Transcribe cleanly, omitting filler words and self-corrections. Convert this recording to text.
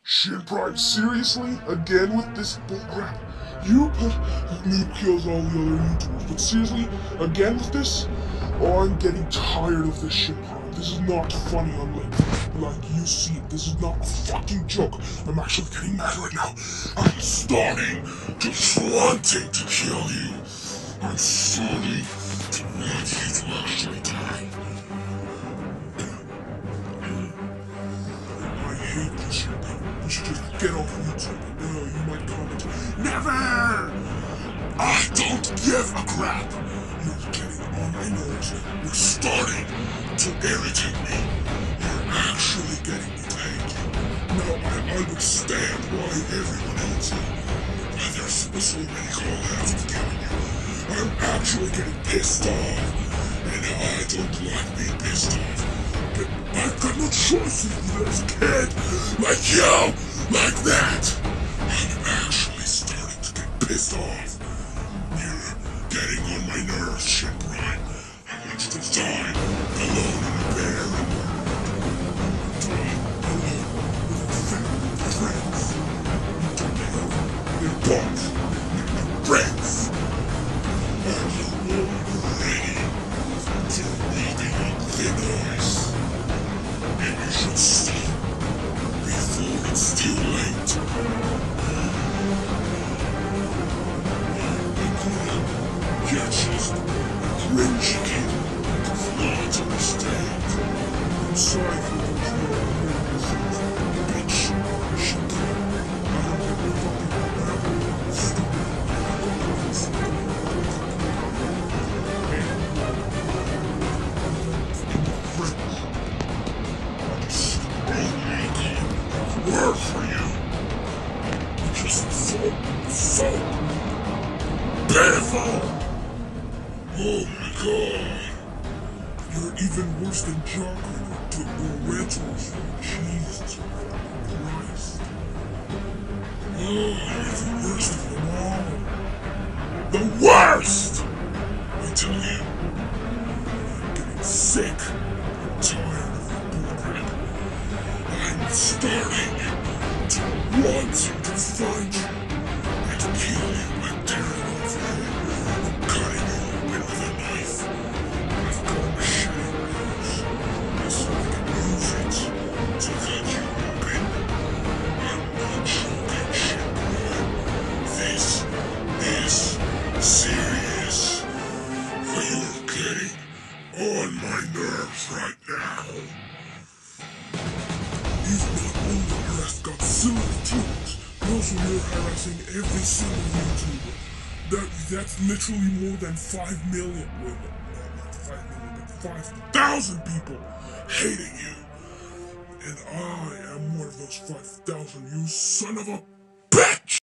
Shinprime, seriously? Again with this bullcrap? You put noob kills all the other YouTubers, but seriously? Again with this? Oh, I'm getting tired of this Shinprime. This is not funny like you see it. This is not a fucking joke. I'm actually getting mad right now. I'm starting to wanting to kill you. I'm starting to want you to actually die. I hate this shit. You should just get off YouTube. You might comment, never! I don't give a crap. You're getting on my nerves. You're starting to irritate me. You're actually getting me to hate you. Now I understand why everyone hates you. Why there's so many call-outs of killing you. I'm actually getting pissed off. And I don't like being pissed off. But I've got no choice either as a kid, like you, like that. I'm actually starting to get pissed off. You're getting on my nerves, Shinprime. I want you to die alone in a bear and die alone with your friends. You don't have your boss, your friends. Are you all ready to leaving on thin ice? And you should stop before it's too late. You're just a cringy kid who does not understand. I'm sorry for those who are nervous. Bitch, shut up. I don't give a fucking whatever. Stupid. Word for you. You're just so pitiful. Oh my god. You're even worse than Jocker or Rentals. Jesus Christ. Oh, you're the worst of them all. The worst! I tell you. I'm getting sick and tired of your bullcrap. I'm starting to want to find you and kill you by tearing off your head and cutting you open with a knife. I've got a machete knife, so I can use it to cut you open. I'm not joking, Shinprime. This is serious. You're getting on my nerves right now. You've not only harassed Godzilla teams, but also you're harassing every single YouTuber. That's literally more than 5 million. Well, not 5 million, but 5,000 people hating you. And I am one of those 5,000, you son of a